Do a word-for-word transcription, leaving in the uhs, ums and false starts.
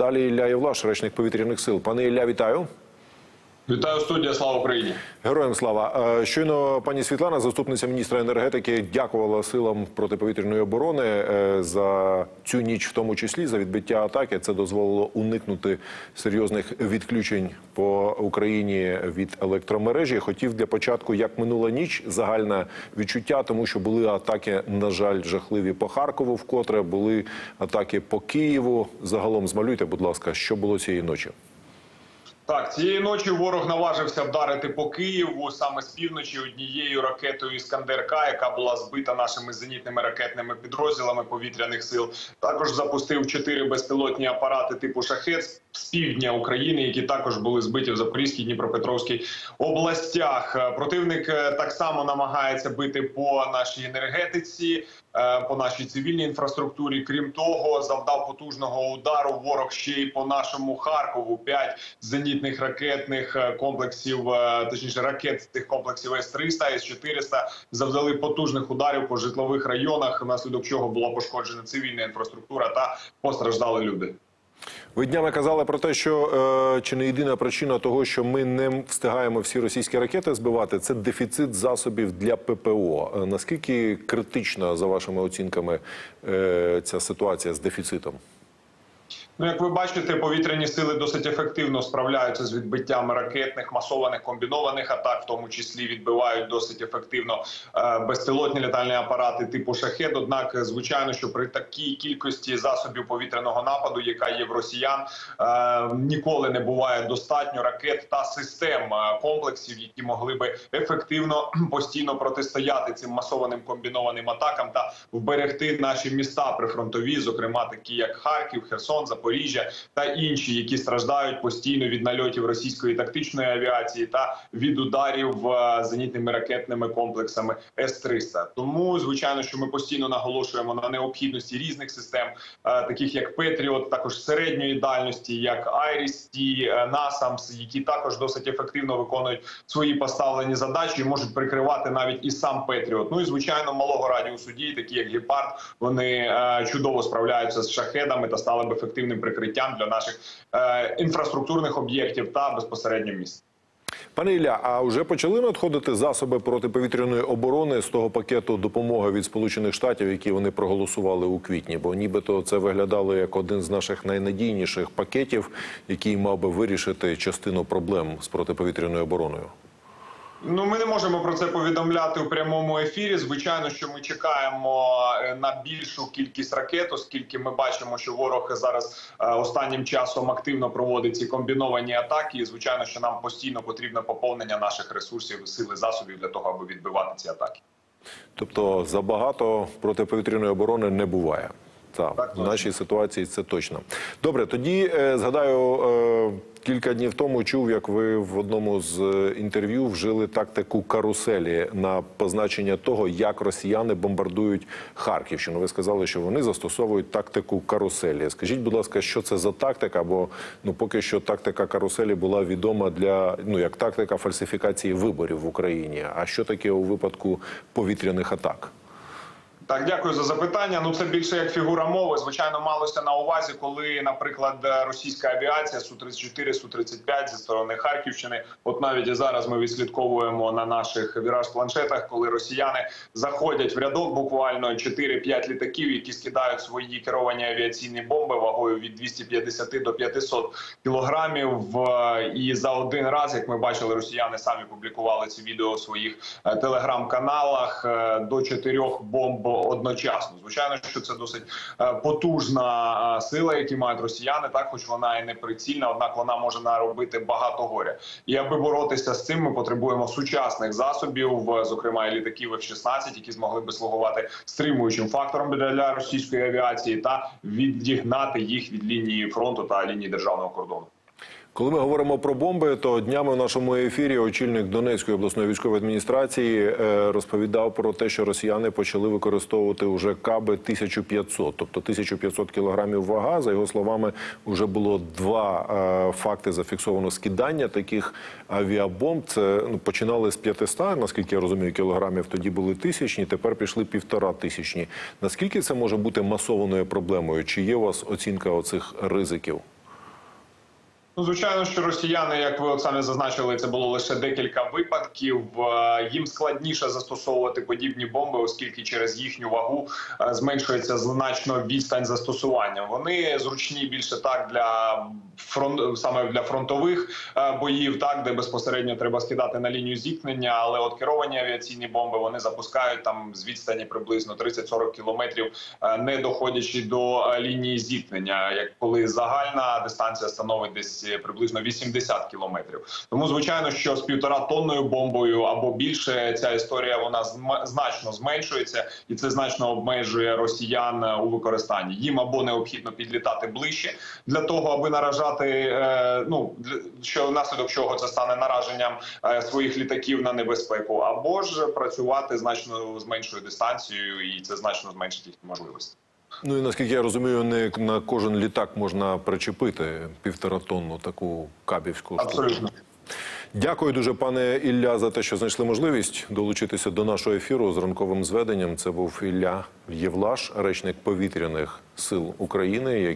далі Ілля Євлаш, речник повітряних сил. Пане Ілля, вітаю. Вітаю, студія, слава Україні. Героям слава. Щойно пані Світлана, заступниця міністра енергетики, дякувала силам протиповітряної оборони за цю ніч, в тому числі, за відбиття атаки. Це дозволило уникнути серйозних відключень по Україні від електромережі. Хотів для початку, як минула ніч, загальне відчуття, тому що були атаки, на жаль, жахливі по Харкову вкотре, були атаки по Києву. Загалом змалюйте, будь ласка, що було цієї ночі? Так, цієї ночі ворог наважився вдарити по Києву саме з півночі однією ракетою «Іскандер-К», яка була збита нашими зенітними ракетними підрозділами повітряних сил. Також запустив чотири безпілотні апарати типу «Шахед» з півдня України, які також були збиті в Запорізькій, Дніпропетровській областях. Противник так само намагається бити по нашій енергетиці, по нашій цивільній інфраструктурі. Крім того, завдав потужного удару ворог ще й по нашому Харкову. П'ять зенітних ракетних комплексів, точніше ракет з тих комплексів С триста, С чотириста завдали потужних ударів по житлових районах, внаслідок чого була пошкоджена цивільна інфраструктура та постраждали люди. Ви днями казали про те, що е, чи не єдина причина того, що ми не встигаємо всі російські ракети збивати, це дефіцит засобів для ППО. Е, наскільки критична, за вашими оцінками, е, ця ситуація з дефіцитом? Ну, як ви бачите, повітряні сили досить ефективно справляються з відбиттям ракетних, масованих, комбінованих атак, в тому числі відбивають досить ефективно е, безпілотні літальні апарати типу «Шахед». Однак, звичайно, що при такій кількості засобів повітряного нападу, яка є в росіян, е, ніколи не буває достатньо ракет та систем, е, комплексів, які могли би ефективно, постійно протистояти цим масованим комбінованим атакам та вберегти наші міста прифронтові, зокрема такі як Харків, Херсон, Запоріжжя, Запоріжжя та інші, які страждають постійно від нальотів російської тактичної авіації та від ударів зенітними ракетними комплексами С триста. Тому, звичайно, що ми постійно наголошуємо на необхідності різних систем, таких як Петріот, також середньої дальності, як Айріс-Ті, Насамс, які також досить ефективно виконують свої поставлені задачі і можуть прикривати навіть і сам Петріот. Ну і, звичайно, малого радіусу дій, такі як Гепард, вони чудово справляються з шахедами та стали б ефективним прикриттям для наших е, інфраструктурних об'єктів та безпосередньо міст. Пане Ілля, а вже почали надходити засоби протиповітряної оборони з того пакету допомоги від Сполучених Штатів, які вони проголосували у квітні? Бо нібито це виглядало як один з наших найнадійніших пакетів, який мав би вирішити частину проблем з протиповітряною обороною. Ну, ми не можемо про це повідомляти у прямому ефірі. Звичайно, що ми чекаємо на більшу кількість ракет, оскільки ми бачимо, що ворог зараз останнім часом активно проводить ці комбіновані атаки. І, звичайно, що нам постійно потрібне поповнення наших ресурсів, сил і засобів для того, аби відбивати ці атаки. Тобто забагато протиповітряної оборони не буває? Так, так, в нашій ситуації це точно. Добре, тоді е, згадаю, е, кілька днів тому чув, як ви в одному з інтерв'ю вжили тактику каруселі на позначення того, як росіяни бомбардують Харківщину. Ви сказали, що вони застосовують тактику каруселі. Скажіть, будь ласка, що це за тактика? Бо ну, поки що тактика каруселі була відома для, ну, як тактика фальсифікації виборів в Україні. А що таке у випадку повітряних атак? Так, дякую за запитання. Ну, це більше як фігура мови. Звичайно, малося на увазі, коли, наприклад, російська авіація Су тридцять чотири, Су тридцять п'ять зі сторони Харківщини, от навіть і зараз ми відслідковуємо на наших віраж-планшетах, коли росіяни заходять в рядок, буквально чотири-п'ять літаків, які скидають свої керовані авіаційні бомби вагою від двохсот п'ятдесят до п'ятисот кілограмів. І за один раз, як ми бачили, росіяни самі публікували ці відео у своїх телеграм-каналах, до чотирьох бомб одночасно. Звичайно, що це досить потужна сила, які мають росіяни, так, хоч вона і не прицільна, однак вона може наробити багато горя. І аби боротися з цим, ми потребуємо сучасних засобів, зокрема і літаків Ф шістнадцять, які змогли би слугувати стримуючим фактором для російської авіації та відігнати їх від лінії фронту та лінії державного кордону. Коли ми говоримо про бомби, то днями в нашому ефірі очільник Донецької обласної військової адміністрації розповідав про те, що росіяни почали використовувати вже каби тисяча п'ятсот, тобто тисяча п'ятсот кілограмів вага. За його словами, вже було два факти зафіксовано скидання таких авіабомб. Це ну, починали з п'ятисот, наскільки я розумію, кілограмів, тоді були тисячні, тепер пішли півтора тисячні. Наскільки це може бути масованою проблемою? Чи є у вас оцінка оцих ризиків? Ну, звичайно, що росіяни, як ви от самі зазначили, це було лише декілька випадків. Е, Їм складніше застосовувати подібні бомби, оскільки через їхню вагу е, зменшується значно відстань застосування. Вони зручні більше так для фронт, саме для фронтових е, боїв, так де безпосередньо треба скидати на лінію зіткнення. Але от керовані авіаційні бомби вони запускають там з відстані приблизно тридцять-сорок кілометрів, е, не доходячи до е, лінії зіткнення, як коли загальна дистанція становить десь приблизно вісімдесят кілометрів. Тому, звичайно, що з півтора тонною бомбою або більше ця історія вона значно зменшується, і це значно обмежує росіян у використанні. Їм або необхідно підлітати ближче для того, аби наражати, ну що внаслідок чого це стане нараженням своїх літаків на небезпеку, або ж працювати значно з меншою дистанцією, і це значно зменшить їхні можливості. Ну і наскільки я розумію, не на кожен літак можна причепити півторатонну таку кабівську штуку. Абсолютно. Дякую дуже, пане Ілля, за те, що знайшли можливість долучитися до нашого ефіру з ранковим зведенням. Це був Ілля Євлаш, речник повітряних сил України.